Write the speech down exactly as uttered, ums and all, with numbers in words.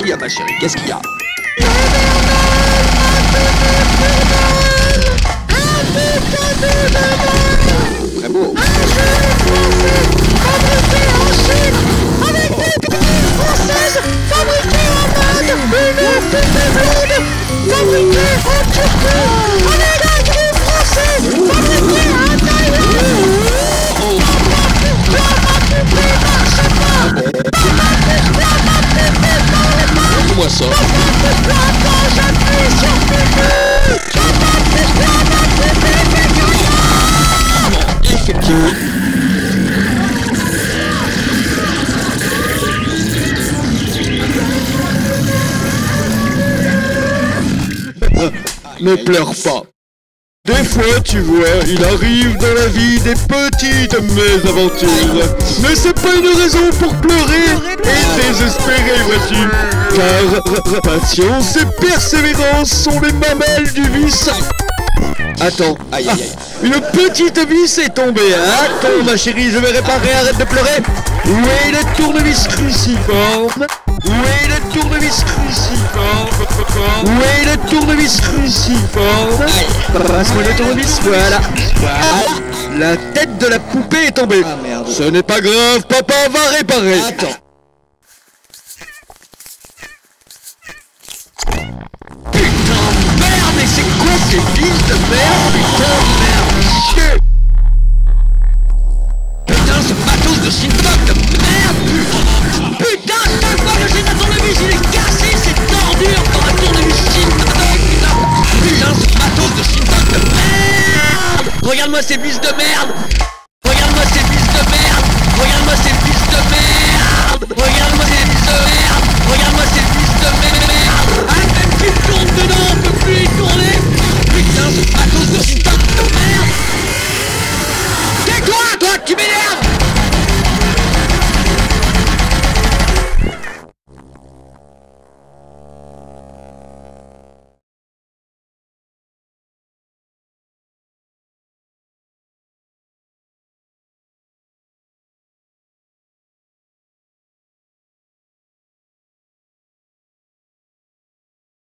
qu'il y a, ma chérie? Qu'est-ce qu'il y a? Très beau. Moi ça. Effectivement. Ne pleure pas. Des fois, tu vois, il arrive dans la vie des petites mésaventures. Mais c'est pas une raison pour pleurer et désespérer, vois-tu. Car patience et persévérance sont les mamelles du vice. Attends, Aïe, aïe, aïe. Ah, une petite vis est tombée. Attends, ma chérie, je vais réparer, arrête de pleurer. Où est le tournevis cruciforme? Où est le tournevis cruciforme? Où est le tournevis cruciforme? Passe-moi le tournevis, voilà. Voilà. La tête de la poupée est tombée. Ah merde. Ce n'est pas grave, papa va réparer. Attends. Merde, mais c'est quoi ces fils de merde? Putain, merde, chier. Putain, ce matos de Shintok de merde. Putain, chaque fois que j'ai un tournevis, il est cassé, c'est tordure dans un tournevis Shintok, putain. Putain, ce matos de Shintok de merde. Regarde-moi ces vis de merde.